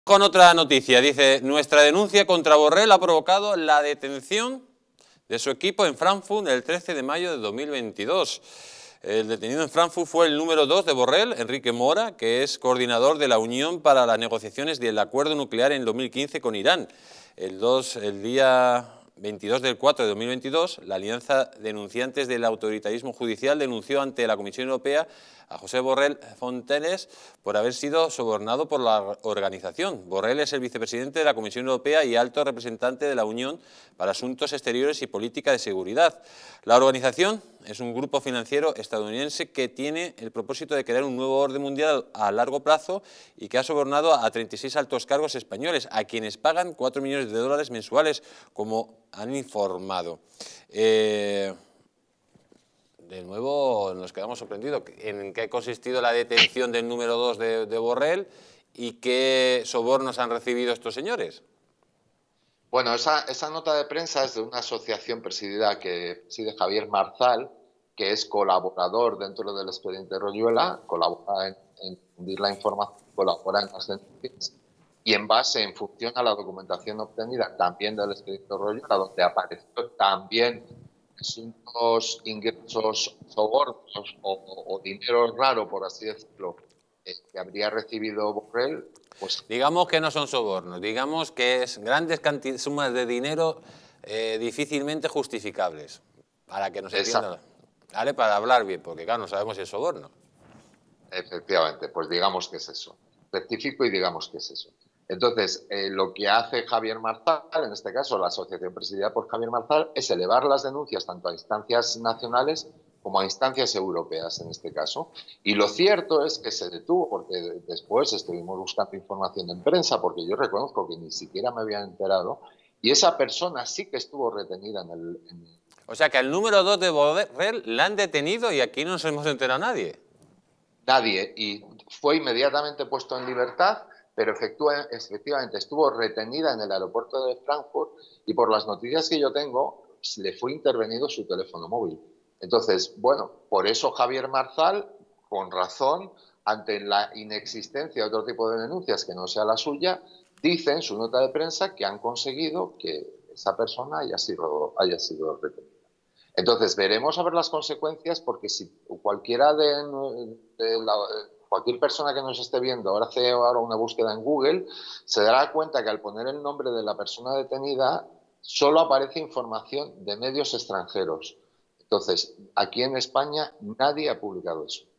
Con otra noticia, dice, nuestra denuncia contra Borrell ha provocado la detención de su equipo en Frankfurt el 13 de mayo de 2022. El detenido en Frankfurt fue el número 2 de Borrell, Enrique Mora, que es coordinador de la Unión para las negociaciones del acuerdo nuclear en 2015 con Irán. El día 22 del 4 de 2022, la Alianza Denunciantes del Autoritarismo Judicial denunció ante la Comisión Europea a José Borrell Fontanes por haber sido sobornado por la organización. Borrell es el vicepresidente de la Comisión Europea y alto representante de la Unión para Asuntos Exteriores y Política de Seguridad. La organización es un grupo financiero estadounidense que tiene el propósito de crear un nuevo orden mundial a largo plazo y que ha sobornado a 36 altos cargos españoles, a quienes pagan 4 millones de dólares mensuales, como han informado. De nuevo nos quedamos sorprendidos en qué ha consistido la detención del número 2 de Borrell y qué sobornos han recibido estos señores. Bueno, esa nota de prensa es de una asociación que preside Javier Marzal, que es colaborador dentro del expediente Royuela, colabora en difundir la información, colabora en las denuncias y en función a la documentación obtenida también del expediente Royuela, donde apareció también presuntos ingresos, sobornos o dinero raro, por así decirlo, que habría recibido Borrell. Pues, digamos que no son sobornos, digamos que es grandes sumas de dinero difícilmente justificables, para que nos entiendan, ¿vale? Para hablar bien, porque claro, no sabemos si es soborno. Efectivamente, pues digamos que es eso. Rectifico y digamos que es eso. Entonces, lo que hace Javier Marzal, en este caso la asociación presidida por Javier Marzal, es elevar las denuncias tanto a instancias nacionales como a instancias europeas en este caso. Y lo cierto es que se detuvo, porque después estuvimos buscando información en prensa, porque yo reconozco que ni siquiera me había enterado, y esa persona sí que estuvo retenida O sea que al número 2 de Borrell la han detenido y aquí no nos hemos enterado nadie. Nadie, y fue inmediatamente puesto en libertad, pero efectivamente estuvo retenida en el aeropuerto de Frankfurt y por las noticias que yo tengo, le fue intervenido su teléfono móvil. Entonces, bueno, por eso Javier Marzal, con razón, ante la inexistencia de otro tipo de denuncias que no sea la suya, dice en su nota de prensa que han conseguido que esa persona haya sido retenida. Entonces, veremos a ver las consecuencias, porque si cualquier persona que nos esté viendo ahora hace ahora una búsqueda en Google, se dará cuenta que al poner el nombre de la persona detenida solo aparece información de medios extranjeros. Entonces, aquí en España nadie ha publicado eso.